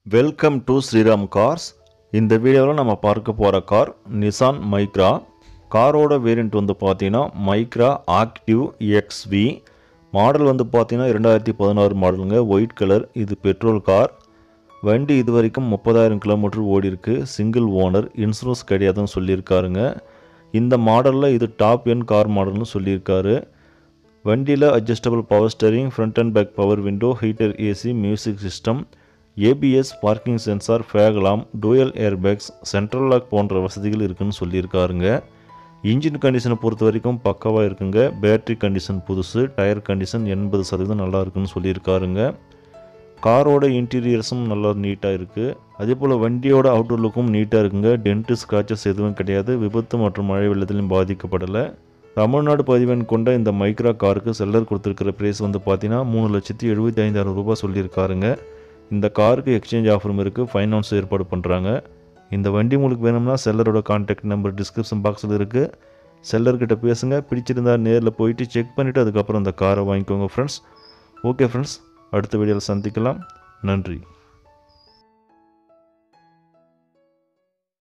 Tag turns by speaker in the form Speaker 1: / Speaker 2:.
Speaker 1: Welcome to Sriram cars. இந்த வீடியோவில் நம்ம பார்க்க போகிற கார் நிசான் மைக்ரா. காரோட வேரியண்ட் வந்து பார்த்தீங்கன்னா மைக்ரா ஆக்டிவ் எக்ஸ்வி. மாடல் வந்து பார்த்தீங்கன்னா 2016 மாடலுங்க. White colour. இது பெட்ரோல் கார். வண்டி இது வரைக்கும் 30,000 கிலோமீட்டர் ஓடி இருக்கு. Single owner. இன்சூரன்ஸ் கிடையாதுன்னு சொல்லியிருக்காருங்க. இந்த மாடலில் இது டாப் என் கார் மாடல்னு சொல்லியிருக்காரு. வண்டியில் adjustable power steering, front and back power window, heater AC, music system, ABS, parking sensor, fog lamp, dual airbags, central lock போன்ற வசதிகள் இருக்குன்னு சொல்லியிருக்காருங்க. இன்ஜின் கண்டிஷனை பொறுத்த வரைக்கும் பக்காவாக இருக்குங்க. பேட்டரி கண்டிஷன் புதுசு. டயர் கண்டிஷன் 80% நல்லா இருக்குன்னு சொல்லியிருக்காருங்க. காரோட இன்டீரியர்ஸும் நல்லா நீட்டாக இருக்குது. அதே போல் வண்டியோட அவுட்டர் லுக்கும் நீட்டாக இருக்குங்க. டென்ட்டு ஸ்க்ராச்சஸ் எதுவும் கிடையாது. விபத்து மற்றும் மழை வெள்ளத்திலையும் பாதிக்கப்படலை. தமிழ்நாடு பதிவெண் கொண்ட இந்த மைக்ரா காருக்கு செல்லர் கொடுத்துருக்கிற ப்ரைஸ் வந்து பார்த்தீங்கன்னா 3,75,000 ரூபாய் சொல்லியிருக்காருங்க. இந்த காருக்கு எக்ஸ்சேஞ்ச் ஆஃபரும் இருக்குது. ஃபைனான்ஸ் ஏற்பாடு பண்ணுறாங்க. இந்த வண்டி உங்களுக்கு வேணும்னா செல்லரோட கான்டாக்ட் நம்பர் டிஸ்கிரிப்ஷன் பாக்ஸில் இருக்குது. செல்லர்கிட்ட பேசுங்க. பிடிச்சிருந்தா நேரில் போயிட்டு செக் பண்ணிவிட்டு அதுக்கப்புறம் இந்த காரை வாங்கிக்கோங்க ஃப்ரெண்ட்ஸ். ஓகே ஃப்ரெண்ட்ஸ், அடுத்த வீடியோவில் சந்திக்கலாம். நன்றி.